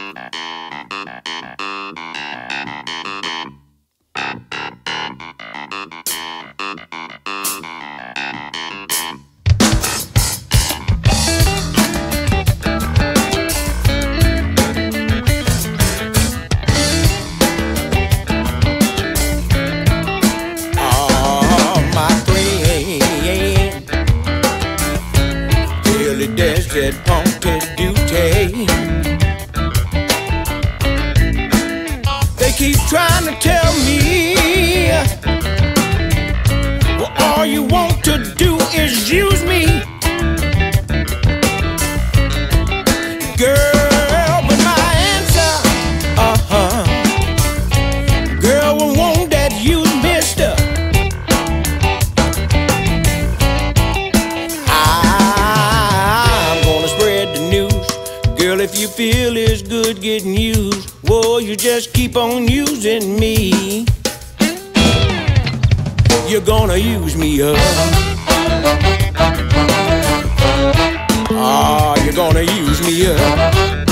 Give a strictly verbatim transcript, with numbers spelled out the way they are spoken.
There's that punky duty. They keep trying to tell me, well, all you want to do is use me, girl. But my answer, uh-huh, girl, we want that use me stuff. Girl, if you feel it's good getting used, whoa, you just keep on using me. You're gonna use me up. Ah, you're gonna use me up.